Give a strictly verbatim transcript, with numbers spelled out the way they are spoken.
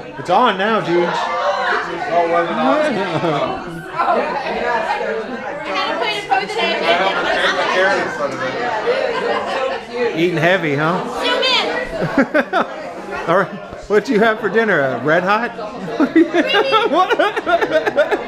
It's on now, dude. Oh, was it on? Eating heavy, huh? Zoom in. All right. What'd you have for dinner? A red hot? What?